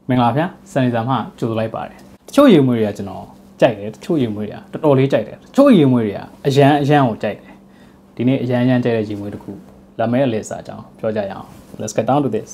မင်္ဂလာဗျာစနေစာမှကြိုဆိုလိုက်ပါတယ်တချို့ရေမွေးတွေကကျွန်တော်ကြိုက်တယ်တချို့ရေမွေးတွေကတော်တော်လေးကြိုက်တယ်တချို့ရေမွေးတွေကအရန်ကိုကြိုက်တယ်ဒီနေ့အရန်ကြိုက်တဲ့ရေမွေးတစ်ခုလာမဲအလစ်စာအကြောင်းပြောကြရအောင် Let's get down to this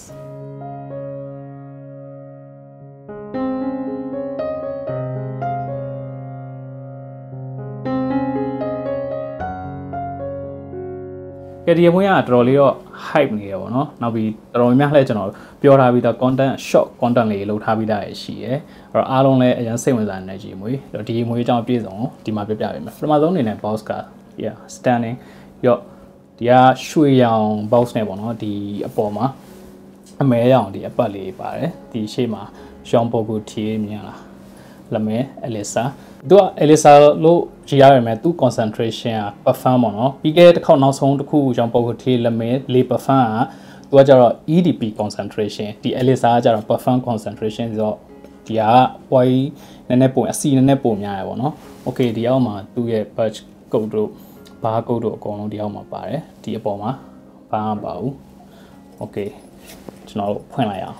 ကဲဒီမွေးကတော်တော်လေးတော့ hype နေရပါတော့နောက်ပြီးတော်တော်များများလဲကျွန်တော်ပြောထားပြီးသား content short content လေးလုပ်ထားပြီးသားရရှိရယ်အဲ့တော့အားလုံးလည်းအရင်စိတ်ဝင်စားနေတဲ့ကြီးမွေးအဲ့တော့ဒီမွေးအကြောင်းပြည့်စုံဒီမှာပြပြပေးမယ်ပထမဆုံးအနေနဲ့ box က yeah standing ရော့ဒီကရွှေရောင် box နဲ့ပေါ့နော်ဒီအပေါ်မှာအမဲရောင်ဒီအပတ်လေးပါတယ်ဒီရှေ့မှာရှောင်းပုတ်ကိုထီးမြင်လားလမဲ Elisa သူက Elisa လို့ကြည်ရရမယ်သူ concentration က perform ပေါ့နော်ပြီးခဲ့တဲ့တစ်ခေါက်နောက်ဆုံးတစ်ခုရောင်ပုတ်ကိုထီးလမဲလေး perform ကသူကကျတော့ EDP concentration ဒီ Elisa ကကျတော့ perform concentration ဆိုတော့ဒီက white နည်းနည်းပုံအစီနည်းနည်းပုံများရပေါ့နော် okay ဒီအောက်မှာသူ့ရဲ့ batch code တို့ bar code တို့အကုန်လုံးဒီအောက်မှာပါတယ်ဒီအပေါ်မှာဘာမှမပါဘူး okay ကျွန်တော်ဖွင့်လိုက်အောင်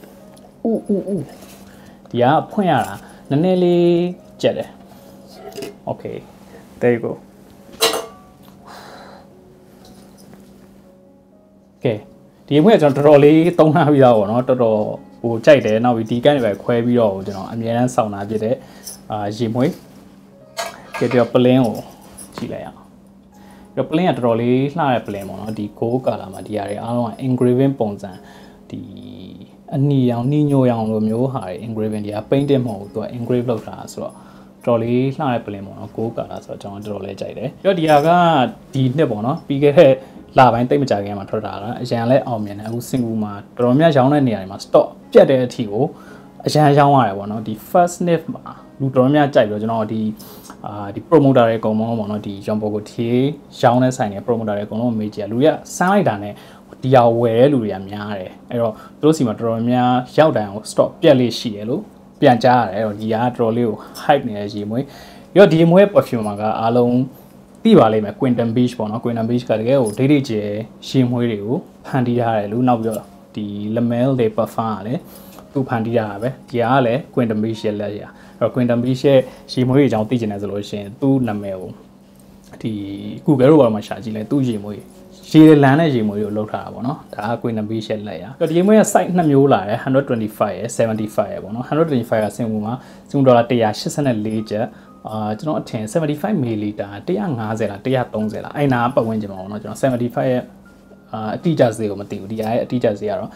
ဒီကဖွင့်ရတာနည်းနည်းလေးကြက်တယ် okay there you go ကဲဒီအမွေးကကျွန်တော်တော်တော်လေးသုံးထားပြီးသားပေါ့နော်တော်တော်ဟိုကြိုက်တယ်နောက်ပြီးဒီကန်းတွေပဲခွဲပြီးတော့ကျွန်တော်အများအားစောင့်တာဖြစ်တဲ့ရေမွေးကဲတော့ plane ကိုကြည့်လိုက်အောင်တော့ plane ကတော်တော်လေးလှတဲ့ plane ပေါ့နော်ဒီ gold color မှာဒီအရာတွေအားလုံးက engraving ပုံစံဒီအနီရောင်နှီးညိုရောင်လိုမျိုးဟာတွေ engraving တွေက painting မဟုတ်ဘူးသူက engrave လုပ်တာဆိုတော့တော်လေးလှတဲ့ plane ပေါ့နော် gold color ဆိုတော့ကျွန်တော်တော်တော်လေးကြိုက်တယ်ပြီးတော့ဒီဟာကဒီနှစ်ပေါ့နော်ပြီးခဲ့တဲ့လာပိုင်းတိတ်မကြခင်မှာထွက်တာလားအရန်လဲအောင်မြင်တယ်အခု single မှာတော်တော်များရောင်းတဲ့နေရာတွေမှာ stock ပြတ်တဲ့အထိကိုအရန်ရောင်းရတယ်ပေါ့နော်ဒီ first sniff မှာလူတော်များကြိုက်ပြီးတော့ကျွန်တော်ဒီ promoter တွေအကုန်လုံးပေါ့နော်ဒီရောင်ပေါ်ကိုထေးရောင်းတဲ့ဆိုင်တွေ promoter တွေအကုန်လုံးမေးကြည့်လူတွေကစမ်းလိုက်တာနဲ့ဒီဟာဝယ်တဲ့လူတွေကများတယ်အဲ့တော့သူတို့စီမှာတော်တော်များရောက်တိုင်အောင် stock ပြတ်လေးရှိတယ်လို့ပြန်ကြားရတယ်အဲ့တော့ဒီဟာတော်တော်လေးကို hype နေတဲ့ရေမွေးပြီးတော့ဒီမွေး perfume မှာကအားလုံးသိပါလိမ့်မယ် Quinton Beach ပေါ့နော် Quinton Beach ကတကယ်ကိုဒိတ်ဒိတ်ကျဲရေမွေးတွေကိုဖန်တီးထားတယ်လို့နောက်ပြီးတော့ဒီ Lamel de Parfum ကလည်းသူဖန်တီးတာပဲဒီဟာကလည်း Quinton Beach ရဲ့လက်ရအဲ့တော့ Quinton Beach ရဲ့ရေမွေးတွေအကြောင်းသိချင်တယ်ဆိုလို့ရှိရင်သူ့နာမည်ကိုဒီ Google တို့ဘာမှရှာကြည့်လဲသူ့ရေမွေးရေလန်းတဲ့ရေမွေးတွေကိုလောက်ထားတာပေါ့နော်ဒါက Quinton Beach ရဲ့လက်ရအဲ့တော့ဒီရေမွေးရဲ့ size နှစ်မျိုးလာတယ်125ရဲ့75ရဲ့ပေါ့နော်125ကစင်မူမှာစင်မူဒေါ်လာ184ကျပ်ကျွန်တော်အထင်75 ml 150လား130လားအဲ့နာပတ်ဝန်းကျင်ပါဘောเนาะကျွန်တော်75ရဲ့အတိအကျဈေးကိုမသိဘူးဒီရဲ့အတိအကျဈေးကတော့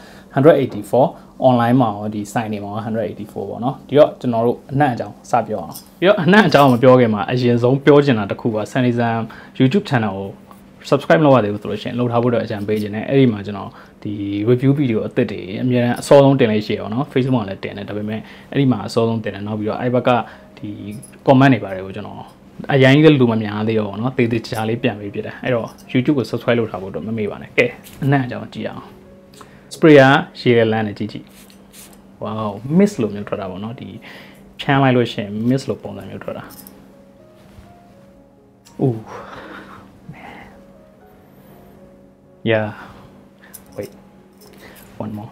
184 online မှာရောဒီ site တွေမှာရော184ပေါ့เนาะဒီတော့ကျွန်တော်တို့အနှံ့အကြောင်းစပြောအောင်ပြီးတော့အနှံ့အကြောင်းမပြောခင်မှာအရင်ဆုံးပြောချင်တာတစ်ခုက Sanizam YouTube channel ကို subscribe လုပ်ရသေးဘူးဆိုလို့ရှိရင်လုပ်ထားဖို့တော့အကြံပေးခြင်းနဲ့အဲ့ဒီမှာကျွန်တော်ဒီ review video အသစ်တွေအများအားအစောဆုံးတင်လိုက်ရှိရအောင်เนาะ Facebook မှာလည်းတင်တယ်ဒါပေမဲ့အဲ့ဒီမှာအစောဆုံးတင်တယ်နောက်ပြီးတော့အဲ့ဘက်ကဒီ comment တွေပါတယ်ကိုကျွန်တော်အရင်ကြီးလူမများသေးရောเนาะတေးသေးချာလေးပြန်ပေးပြတယ်အဲ့တော့ YouTube ကို subscribe လုပ်ထားဖို့တော့မမေ့ပါနဲ့ကဲအနှံ့အကြောင်းကြည့်အောင် spray ကရှည်ရလန်းနဲ့ကြည့်ကြည့် wow mist လို့မျိုးထွက်တာပေါ့เนาะဒီချမ်းလိုက်လို့ရှိရင် mist လို့ပုံစံမျိုးထွက်တာ ooh yeah wait one more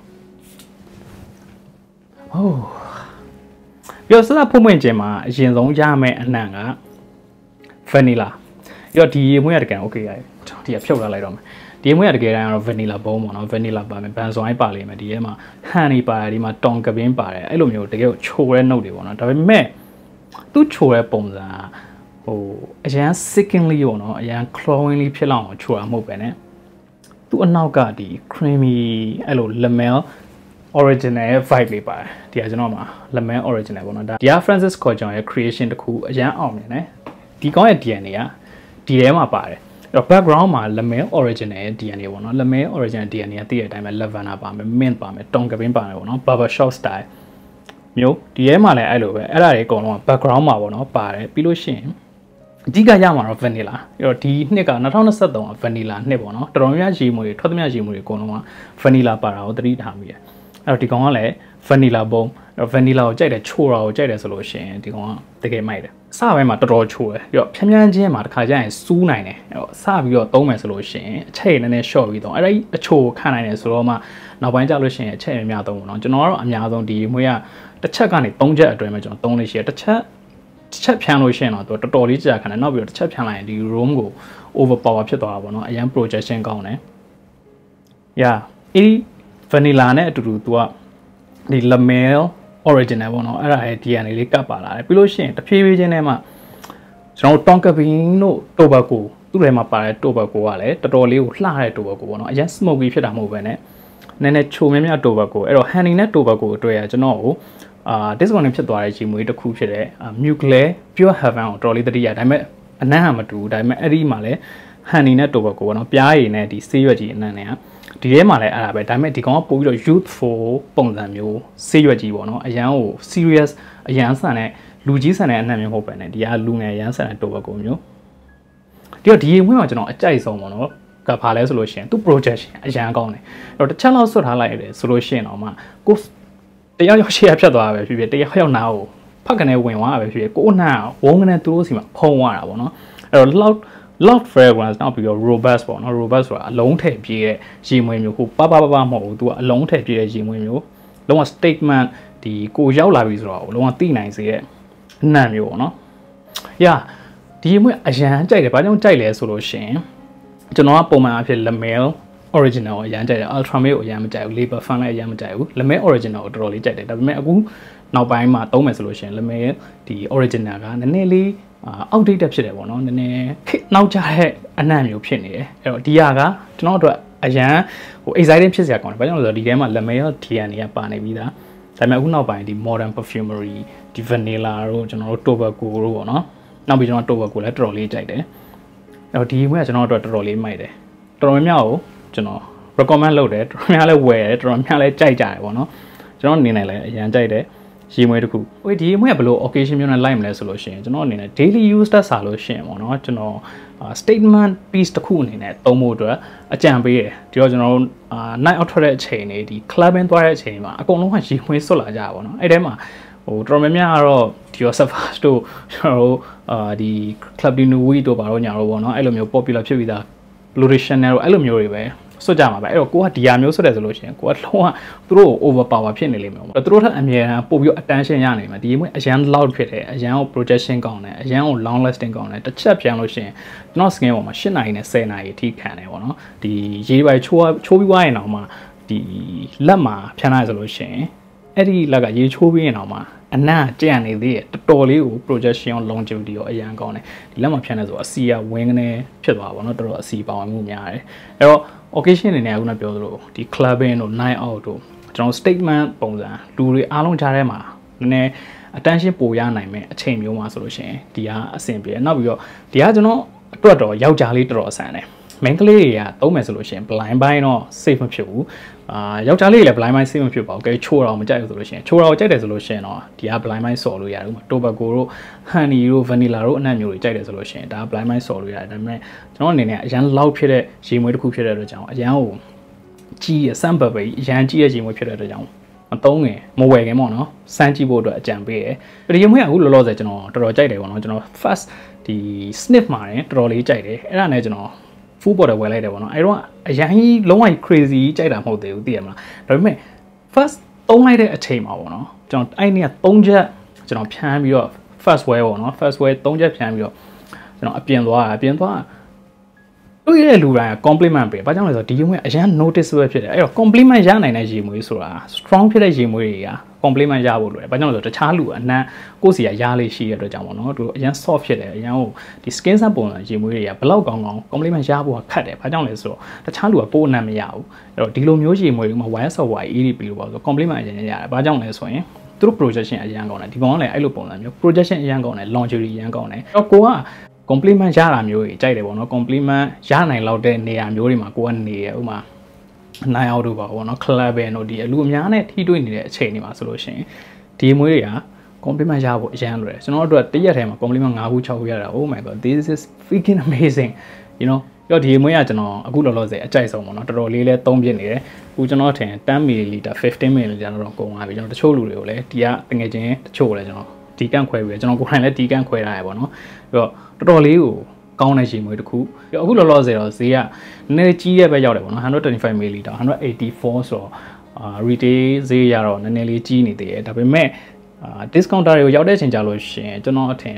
oh ပြီးတော့စတာဖုံးပွင့်ခြင်းမှာအရင်ဆုံးရမယ်အနှံ့က vanilla ပြီးတော့ဒီရေမွေးရတကယ် okay ရတယ်ဒီကဖြုတ်ထားလိုက်တော့မယ်ဒီရေမွေးရတကယ်တိုင်းကတော့ vanilla ဘုံပေါ့နော် vanilla ပါမယ် benzoin ပါလိမ့်မယ်ဒီထဲမှာ honey ပါတယ်ဒီမှာ ton ကပင်းပါတယ်အဲ့လိုမျိုးတကယ်ကိုချိုတဲ့ note တွေပေါ့နော်ဒါပေမဲ့သူ့ချိုတဲ့ပုံစံဟိုအရန် sickingly ပေါ့နော်အရန် clawingly ဖြစ်လောက်အောင်ချိုတာမဟုတ်ပဲねသူ့အနောက်ကဒီ creamy အဲ့လို lamel original vibe လေးပါတယ်ဒီကကျွန်တော်မှာ lemon original ပေါ့နော်ဒါဒီက Francis Cotton ရဲ့ creation တခုအရန်အောင်နေတယ်ဒီကောင်းရဲ့ DNA ကဒီထဲမှာပါတယ်အဲ့တော့ background မှာ lemon original ရဲ့ DNA ပေါ့နော် lemon original DNA ကသိတဲ့အတိုင်းပဲ lavender ပါမယ် mint ပါမယ် ton ကပင်းပါမယ်ပေါ့နော် barbershop style မျိုးဒီထဲမှာလည်းအဲ့လိုပဲအဲ့ဒါတွေအကုန်လုံးက background မှာပေါ့နော်ပါတယ်ပြီးလို့ရှိရင်အဓိကရမှာတော့ vanilla အဲ့တော့ဒီနှစ်က2023က vanilla နှစ်ပေါ့နော်တော်တော်များရေမွေထွက်သမျှရေမွေအကုန်လုံးက vanilla ပါတာကိုသတိထားမိတယ်အဲ့တော့ဒီကောင်ကလည်း vanilla ဘုံ vanilla ကိုကြိုက်တယ်ချိုတာကိုကြိုက်တယ်ဆိုလို့ရှိရင်ဒီကောင်ကတကယ်မိုက်တယ်စပိုင်းမှာတော်တော်ချိုတယ်ပြီးတော့ဖြန်းဖြန်းချင်းမှာတစ်ခါကျရင်စူးနိုင်တယ်အဲ့တော့စပြီးတော့သုံးမယ်ဆိုလို့ရှိရင်အချက်ရည်နည်းနည်း short ပြီးတော့အဲ့ဒါအချိုခံနိုင်တယ်ဆိုတော့မှနောက်ပိုင်းကျလို့ရှိရင်အချက်ရည်များသုံးပေါ့နော်ကျွန်တော်ကတော့အများဆုံးဒီမွေးကတစ်ချက်ကနေ3ချက်အတွင်းမှာကျွန်တော်သုံးလို့ရှိရတစ်ချက်ဖြန်းလို့ရှိရင်တော့တော်တော်လေးကြာခံတယ်နောက်ပြီးတော့တစ်ချက်ဖြန်းလိုက်ရင်ဒီ room ကို overpower ဖြစ်သွားတာပေါ့နော်အရင် projection ကောင်းတယ် yeah ဒီ vanilla နဲ့အတူတူသူကဒီ lamel original ပေါ့နော်အဲ့ဒါရဲ့ DNA လေးကပ်ပါလာတယ်ပြီးလို့ရှိရင်တဖြည်းဖြည်းချင်းထဲမှာကျွန်တော် tonka bean တို့ tobacco သူ့ထဲမှာပါတဲ့ tobacco ကလည်းတော်တော်လေးကိုလှတဲ့ tobacco ပေါ့နော်အရင် smoky ဖြစ်တာမဟုတ်ဘဲနဲ့နည်းနည်းချိုမြမြ tobacco အဲ့တော့ honey နဲ့ tobacco အတွက်ကျွန်တော်ကိုdiscount ဖြစ်သွားတဲ့ဂျီမွေးတစ်ခုဖြစ်တဲ့ nuclear pure heaven ကိုတော်တော်လေးတတိယဒါပေမဲ့အနံ့ဟာမတူဘူးဒါပေမဲ့အဲ့ဒီမှာလည်း honey နဲ့ tobacco ပေါ့နော်ပြားရည်နဲ့ဒီဆေးရွက်ကြီးအနံ့နဲ့ဒီထဲမှာလည်းအဲ့ဒါပဲဒါပေမဲ့ဒီကောင်ကပို့ပြီးတော့ youthful ပုံစံမျိုးဆေးရွက်ကြီးပေါ့နော်အရန်ကို serious အရန်ဆန်တဲ့လူကြီးဆန်တဲ့အနံ့မျိုးမဟုတ်ပဲねဒီကလူငယ်အရန်ဆန်တဲ့ tobacco မျိုးဒီတော့ဒီဝင်းမှာကျွန်တော်အကြိုက်ဆုံးပေါ့နော်ကဘာလဲဆိုလို့ရှိရင်သူ projection အရန်ကောင်းတယ်အဲ့တော့တစ်ချက်လောက်ဆွတ်ထားလိုက်ရတယ်ဆိုလို့ရှိရင်တော့မှကိုတယောက်ယောက်ရှေ့ရဖြတ်သွားတာပဲဖြစ်ဖြစ်တယောက်ယောက်နားကိုဖက်ကနေဝင်သွားတာပဲဖြစ်ဖြစ်ကိုအနာဝုန်းကနေသူတို့စီမှာဖုံးသွားတာပေါ့နော်အဲ့တော့ loud fragrance နောက်ပြီးတော့ robust ပေါ့နော် robust ဆိုတာအလုံးထည့်ပြည့်ရဲ့ရေမွေးမျိုးကိုပပမဟုတ်ဘူးသူကအလုံးထည့်ပြည့်ရဲ့ရေမွေးမျိုးလုံးဝ statement ဒီကိုရောက်လာပြီဆိုတော့လုံးဝသိနိုင်စေရဲ့အနံ့မျိုးပေါ့နော် yeah ဒီရေမွေးအရန်ကြိုက်တယ်ဘာကြောင့်ကြိုက်လဲဆိုလို့ရှိရင်ကျွန်တော်ကပုံမှန်အဖြစ် lamel original ကိုအရန်ကြိုက်တယ် ultra male ကိုအရန်မကြိုက်ဘူး label fan လည်းအရန်မကြိုက်ဘူး lamel original ကိုတော်တော်လေးကြိုက်တယ်ဒါပေမဲ့အခုနောက်ပိုင်းမှာသုံးမယ်ဆိုလို့ရှိရင် lamel ဒီ original ကနည်းနည်းလေးoutdated ဖြစ်တယ်ပေါ့နော်နည်းနည်းနောက်ကျတဲ့အနံ့မျိုးဖြစ်နေတယ်အဲ့တော့ဒီဟာကကျွန်တော်တို့အရန်ဟို exciting ဖြစ်စရာကောင်းတယ်ဘာကြောင့်လဲဆိုတော့ဒီထဲမှာ lamel DNA ကပါနေပြီးသားဒါပေမဲ့အခုနောက်ပိုင်းဒီ modern perfumery ဒီ vanilla တို့ကျွန်တော်တို့ tobacco တို့ပေါ့နော်နောက်ပြီးကျွန်တော် tobacco လည်းတော်တော်လေးကြိုက်တယ်အဲ့တော့ဒီဝဲကကျွန်တော်တို့တော်တော်လေးမိုက်တယ်တော်တော်များများကိုကျွန်တော် recommend လုပ်တယ်တော်တော်များလည်းဝယ်တယ်တော်တော်များလည်းကြိုက်ကြတယ်ပေါ့နော်ကျွန်တော်အနေနဲ့လည်းအရန်ကြိုက်တယ်ရေမွေးတစ်ခုဟိုဒီရေမွေးကဘယ်လို occasion မျိုးနဲ့လိုက်မလဲဆိုလို့ရှိရင်ကျွန်တော်အနေနဲ့ daily use တက်စားလို့ရှိရင်ပေါ့နော်ကျွန်တော် statement piece တစ်ခုအနေနဲ့သုံးဖို့အတွက်အကြံပေးတယ်ဒီတော့ကျွန်တော်တို့night out ထွက်တဲ့အချိန်တွေဒီ clubbing သွားတဲ့အချိန်မှာအကုန်လုံးကရေမွေးစွတ်လာကြပါပေါ့နော်အဲ့ထဲမှာဟိုတော်တော်များများကတော့ဒီ surface တို့ကျွန်တော်တို့ဒီ club dinner တို့ဘာလို့ညာတော့ပေါ့နော်အဲ့လိုမျိုး popular ဖြစ်ပြီးသား location တွေအဲ့လိုမျိုးတွေပဲစွတ်ကြမှာပဲအဲ့တော့ကိုကဒီဟာမျိုးစွတ်တယ်ဆိုလို့ရှိရင်ကိုကလုံးဝသူတို့ overpower ဖြစ်နေလိမ့်မယ်ပေါ့သူတို့ထက်အမြဲတမ်းပို့ပြီး attention ရနေမှာဒီမျိုးအရန် loud ဖြစ်တယ်အရန်ကို projection ကောင်းတယ်အရန်ကို long lasting ကောင်းတယ်တစ်ချက်ပြန်လို့ရှိရင်ကျွန်တော် skin ပေါ်မှာ8နာရီနဲ့10နာရီအထိခံတယ်ပေါ့နော်ဒီရေပိုင်ချိုးပြီးွားရင်တော့မှဒီလက်မှာဖြန်းလိုက်ဆိုလို့ရှိရင်အဲ့ဒီလက်ကရေချိုးပြီးရင်တော့မှအနံ့ကြံ့နေသေးတယ်တော်တော်လေးကို projection longevity ရောအရန်ကောင်းတယ်ဒီလက်မှာဖြန်းလဲဆိုအစီကဝင်းကနေဖြစ်သွားပါတော့တော်တော်အစီပါဝင်မှုများတယ်အဲ့တော့ occasion အနေနဲ့အခုနပြောသလိုဒီ clubbing တို့ night out တို့ကျွန်တော် statement ပုံစံလူတွေအားလုံးကြားထဲမှာနည်းနည်း attention ပိုရနိုင်မယ်အချိန်မျိုးမှာဆိုလို့ရှိရင်ဒီကအဆင်ပြေနောက်ပြီးတော့ဒီကကျွန်တော်အတွက်တော့ယောက်ျားလေးတော်တော်ဆန်တယ် main ကလေးတွေကသုံးမယ်ဆိုလို့ရှိရင် blind ပိုင်းတော့ safe မဖြစ်ဘူးယောက်ျားလေးတွေလည်း blind ပိုင်း safe မဖြစ်ပါဘူးကဲချိုးတော့မကြိုက်ဘူးဆိုလို့ရှိရင်ချိုးတော့ကြိုက်တယ်ဆိုလို့ရှိရင်တော့ဒီက blind ပိုင်းဆော်လို့ရတယ်ဥပမာ tobacco တို့ honey တို့ vanilla တို့အနံ့မျိုးတွေကြိုက်တယ်ဆိုလို့ရှိရင်ဒါ blind ပိုင်းဆော်လို့ရတယ်ဒါပေမဲ့ကျွန်တော်အနေနဲ့အရန်လောက်ဖြစ်တဲ့ရေမွေးတစ်ခုဖြစ်တဲ့အတွက်ကြောင့်အရန်ကိုကြီးရ sample ပဲအရန်ကြီးရဲ့ရေမွေးဖြစ်တဲ့အတွက်ကြောင့်မသုံးခင်မဝယ်ခင်ပေါ့နော်စမ်းကြည့်ဖို့အတွက်အကြံပေးတယ်ဒီရေမွေးကအခုလောလောဆယ်ကျွန်တော်တော်တော်ကြိုက်တယ်ပေါ့နော်ကျွန်တော် first ဒီ sniff မှာတယ်တော်တော်လေးကြိုက်တယ်အဲ့ဒါနဲ့ကျွန်တော်full bottle ဝယ်လိုက်တယ်ပေါ့နော်အဲ့တော့အရင်လုံးဝ crazy ကြိုက်တာမဟုတ်သေးဘူးသိရမလားဒါပေမဲ့ first သုံးလိုက်တဲ့အချိန်မှာပေါ့နော်ကျွန်တော်အဲ့နေ့က3ချက်ကျွန်တော်ဖြန်းပြီးတော့ first wear ပေါ့နော် first wear 3ချက်ဖြန်းပြီးတော့ကျွန်တော်အပြင်သွားတွေ့ရတဲ့လူတိုင်းက compliment ပေးဘာကြောင့်လဲဆိုတော့ဒီရေမွေးအရင် noticeable ဖြစ်တယ်အဲ့တော့ compliment ရနိုင်တဲ့ရေမွေးဆိုတာ strong ဖြစ်တဲ့ရေမွေးတွေက compliment ရဖို့လိုတယ်ဘာကြောင့်လဲဆိုတော့တခြားလူအနံ့ကိုယ်စီကရားလေးရှိရတဲ့အတွက်ကြောင့်ပေါ့နော်သူအရင် soft ဖြစ်တယ်အရင်ဟိုဒီ skin စပုံစံရေမွေးတွေကဘလောက်ကောင်း compliment ရဖို့ခက်တယ်ဘာကြောင့်လဲဆိုတော့တခြားလူကပိုးအနံ့မရဘူးအဲ့တော့ဒီလိုမျိုးရေမွေးတွေမှာ YS or YEDP လို့ပေါ့ဆို compliment အရင်ရတယ်ဘာကြောင့်လဲဆိုရင်သူတို့ projection အရင်ကောင်းတယ်ဒီကောင်ကလည်းအဲ့လိုပုံစံမျိုး projection အရင်ကောင်းတယ် longevity အရင်ကောင်းတယ်အဲ့တော့ကိုကcompliment ရတာမျိုးကြီးကြိုက်တယ်ပေါ့နော် compliment ရနိုင်လောက်တဲ့နေရာမျိုးတွေမှာကိုကနေရဥမာနိုင်အောင်တို့ပါပေါ့နော် clubbing တို့ဒီအလူအများနဲ့ထိတွေ့နေတဲ့အချိန်တွေမှာဆိုလို့ရှိရင်ဒီမွေးတွေက compliment ရဖို့အရန်လွယ်တယ်ကျွန်တော်တို့တရက်ထဲမှာ compliment 5ခု6ခုရတာ oh my god this is freaking amazing you know ရောဒီမွေးကကျွန်တော်အခုလောလောဆယ်အကြိုက်ဆုံးပေါ့နော်တော်တော်လေးလဲသုံးပြနေတယ်အခုကျွန်တော်ထင်10 ml 15 ml ကျွန်တော်ကုန်သွားပြီကျွန်တော်တချို့လူတွေကိုလည်းဒီကငွေချင်းတချို့လည်းကျွန်တော်ဒီကန့်ခွဲပြီးကျွန်တော်ကိုယ်တိုင်လည်းဒီကန့်ခွဲထားရပေါ့နော်ပြီးတော့တော်တော်လေးကိုကောင်းတဲ့ရေမွေးတစ်ခုအခုလောလောဆယ်တော့ဈေးကနည်းနည်းကြီးရဲ့ပဲရောက်တယ်ပေါ့နော်125 ml 184ဆိုတော့retail ဈေးရတော့နည်းနည်းလေးကြီးနေသေးတယ်ဒါပေမဲ့discounter တွေကိုရောက်တဲ့အချိန်ကြလို့ရှင်ကျွန်တော်အထင်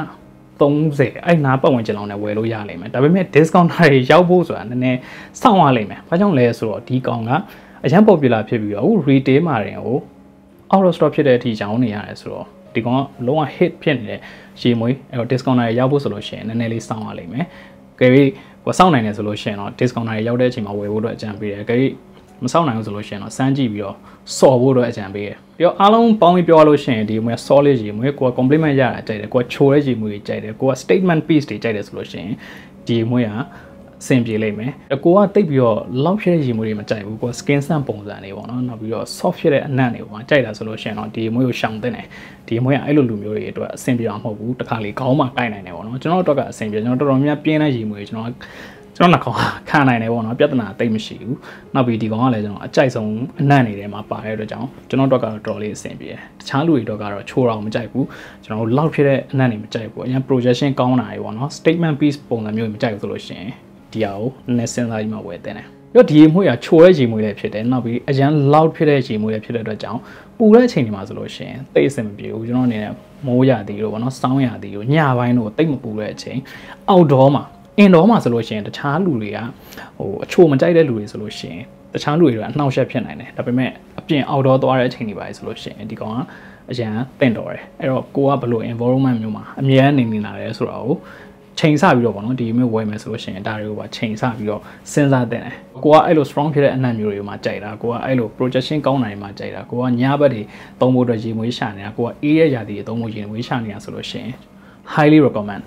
130အဲ့နားပတ်ဝန်းကျင်လောက်နဲ့ဝယ်လို့ရလိမ့်မယ်ဒါပေမဲ့ discounter တွေရောက်ဖို့ဆိုတာနည်းနည်းစောင့်ရလိမ့်မယ်ဘာကြောင့်လဲဆိုတော့ဒီကောင်ကအရင် popular ဖြစ်ပြီးတော့အခု retail မှာတင်ကို out of stock ဖြစ်တဲ့အထိကြောင်းနေရတယ်ဆိုတော့ဒီကောင်ကလုံးဝ hit ဖြစ်နေတဲ့ရေမွေးအဲ့တော့ discounter တွေရောက်ဖို့ဆိုလို့ရှိရင်နည်းနည်းလေးစောင့်ရလိမ့်မယ်ကြည့်ပြီးကိုစောင့်နိုင်တယ်ဆိုလို့ရှိရင်တော့ discounter တွေရောက်တဲ့အချိန်မှာဝယ်ဖို့အတွက်အကြံပေးတယ်ကြည့်မစောင့်နိုင်ဘူးဆိုလို့ရှိရင်တော့စမ်းကြည့်ပြီးတော့စော်ဖို့အတွက်အကြံပေးတယ်ပြီးတော့အားလုံးပေါင်းပြီးပြောလို့ရှိရင်ဒီမွေး solid ရေမွေးကို compliment ရတာကြိုက်တယ်ကိုချိုးတဲ့ရေမွေးကြိုက်တယ်ကို statement piece တွေကြိုက်တယ်ဆိုလို့ရှိရင်ဒီမွေးကအဆင်ပြေလိမ့်မယ်ကိုကတိတ်ပြီးတော့လောက်ဖြစ်တဲ့ရေမွေးတွေမကြိုက်ဘူးကို skin ဆန့်ပုံစံတွေပေါ့နော်နောက်ပြီးတော့ soft ဖြစ်တဲ့အနံ့တွေပေါ့ကြိုက်တာဆိုလို့ရှိရင်တော့ဒီမွေးကိုရှောင်သင့်တယ်ဒီမွေးကအဲ့လိုလူမျိုးတွေအတွက်အဆင်ပြေအောင်မဟုတ်ဘူးတစ်ခါလေခေါင်းမှာကိုက်နိုင်တယ်ပေါ့နော်ကျွန်တော်တို့ကအဆင်ပြေကျွန်တော်တော်တော်များပြင်းတဲ့ရေမွေးကျွန်တော်နှာခေါင်းခံနိုင်တယ်ပေါ့နော်ပြဿနာတိတ်မရှိဘူးနောက်ပြီးဒီကောင်ကလည်းကျွန်တော်အကြိုက်ဆုံးအနံ့နေတယ်မှာပါတဲ့အတွက်ကြောင့်ကျွန်တော်တို့ကတော့တော်လေးအဆင်ပြေတယ်တခြားလူတွေတော့ကတော့ချိုးအောင်မကြိုက်ဘူးကျွန်တော်တို့လောက်ဖြစ်တဲ့အနံ့တွေမကြိုက်ဘူးအရင် projection ကောင်းတာတွေပေါ့နော် statement piece ပုံစံမျိုးမကြိုက်ဘူးဆိုလို့ရှိရင်ဒီဟာကိုနည်းစဉ်းစားပြီးမှဝယ်တင်တယ်ပြီးတော့ဒီရေမွေးကချိုးတဲ့ရေမွေးလည်းဖြစ်တယ်နောက်ပြီးအရင် loud ဖြစ်တဲ့ရေမွေးလည်းဖြစ်တဲ့အတွက်ကြောင့်ပူတဲ့အချိန်တွေမှာဆိုလို့ရှိရင်တိတ်အဆင်မပြေဘူးကျွန်တော်အနေနဲ့မိုးရသည်တို့ပေါ့နော်စောင်းရသည်တို့ညပိုင်းတို့တိတ်မပူတဲ့အချိန် outdoor မှာindoor မှာဆိုလို့ရှိရင်တခြားလူတွေကအချို့မကြိုက်တဲ့လူတွေဆိုလို့ရှိရင်တခြားလူတွေကအနှောက်အယှက်ဖြစ်နိုင်တယ်ဒါပေမဲ့အပြင် outdoor သွားတဲ့အချိန်တွေပါဆိုလို့ရှိရင်ဒီကောင်ကအရန်တင့်တော်တယ်အဲ့တော့ကိုကဘယ်လို environment မျိုးမှာအမြဲနေလာတယ်ဆိုတာကိုချိန်ဆပြီးတော့ပေါ့နော်ဒီမျိုးဝယ်မယ်ဆိုလို့ရှိရင်ဒါတွေကိုပါချိန်ဆပြီးတော့စဉ်းစားတင်တယ်ကိုကအဲ့လို strong ဖြစ်တဲ့အနံ့မျိုးတွေမှာကြိုက်တာကိုကအဲ့လို projection ကောင်းတာတွေမှာကြိုက်တာကိုကညဘက်တွေသုံးဖို့အတွက်ရေမွေးရှာနေတာကိုကအေးရရာတွေသုံးဖို့ရေမွေးရှာနေတာဆိုလို့ရှိရင် highly recommend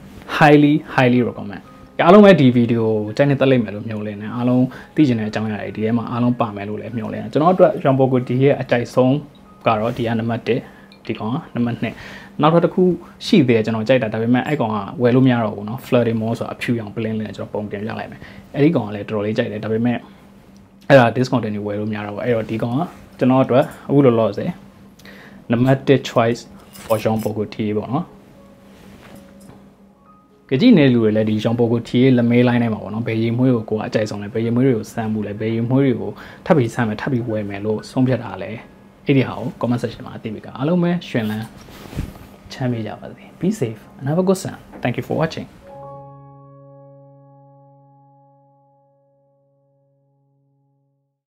highly recommendအားလုံးပဲဒီဗီဒီယိုကိုကြိုက်နေတက်လိမ့်မယ်လို့မျှော်လင့်နေအားလုံးသိချင်တဲ့အကြောင်းအရာတွေဒီထဲမှာအားလုံးပါမယ်လို့လည်းမျှော်လင့်နေကျွန်တော်အတွက် Jean Paul Gaultierရဲ့အကြိုက်ဆုံးကတော့ဒီကနံပါတ်1ဒီကောင်ကနံပါတ်2နောက်တစ်ခုရှိသေးတယ်ကျွန်တော်ကြိုက်တာဒါပေမဲ့အဲ့ကောင်ကဝယ်လို့မရတော့ဘူးเนาะ Flirty Mall ဆိုတာအဖြူရောင် plain လေးနဲ့ကျွန်တော်ပုံတင်ပြလိုက်မယ်အဲ့ဒီကောင်ကလည်းတော်တော်လေးကြိုက်တယ်ဒါပေမဲ့အဲ့ဒါ discontinue ဝယ်လို့မရတော့ဘူးအဲ့တော့ဒီကောင်ကကျွန်တော်အတွက်အခုလောလောဆယ်နံပါတ်1 choice for Jean Paul Gaultier ပေါ့เนาะကြည့်နေလူတွေလည်းဒီ Jean Paul Gaultier လက်မေးလိုင်းထဲမှာပေါ့နော်ဘယ်ရေမွေးကိုကိုကအကြိုက်ဆုံးလဲဘယ်ရေမွေးတွေကိုစမ်းမှုလဲဘယ်ရေမွေးတွေကိုထပ်ပြီးစမ်းမယ်ထပ်ပြီးဝယ်မယ်လို့ဆုံးဖြတ်တာလဲအဲ့ဒီဟာကို comment section မှာအသိပေးကြအားလုံးပဲရှင်လန်းချမ်းမြေ့ကြပါစေ be safe and have a good sun thank you for watching